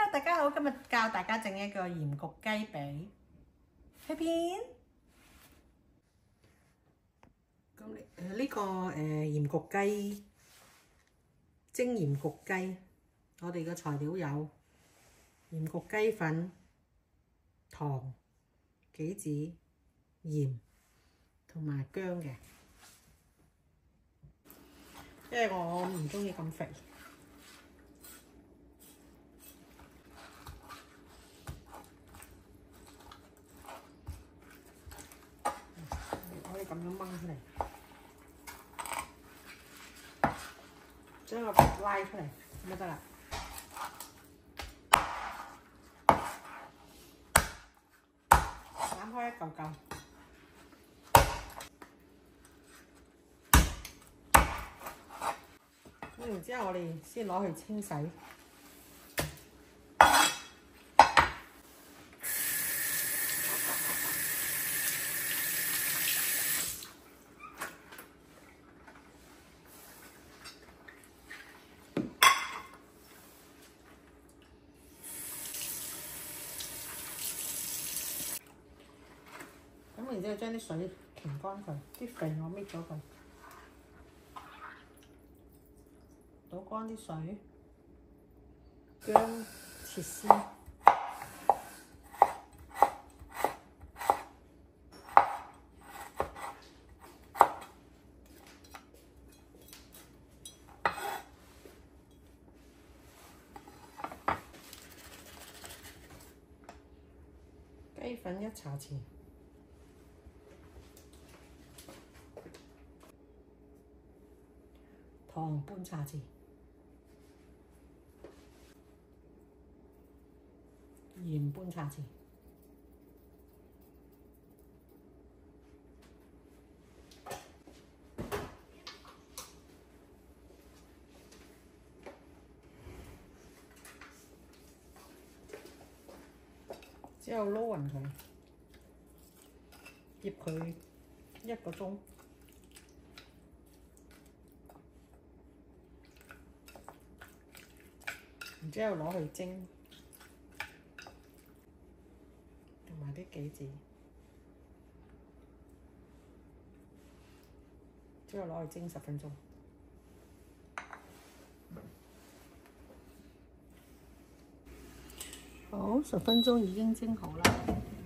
大家好，今日教大家整一個鹽焗雞髀切片。咁呢個鹽焗雞蒸鹽焗雞，我哋嘅材料有鹽焗雞粉、糖、杞子、鹽同埋薑嘅，因為我唔中意咁肥。可以咁樣掹出嚟，將個皮拉出嚟咁就得啦。斬開一嚿嚿，咁然之後我哋先攞去清洗。咁然之後將啲水擎乾佢，啲肥我搣咗佢，倒乾啲水，薑切絲，雞粉1茶匙。糖半茶匙，鹽半茶匙，之後撈勻佢，醃佢1個鐘。然之後攞去蒸，同埋啲杞子，之後攞去蒸10分鐘。好，10分鐘已經蒸好啦。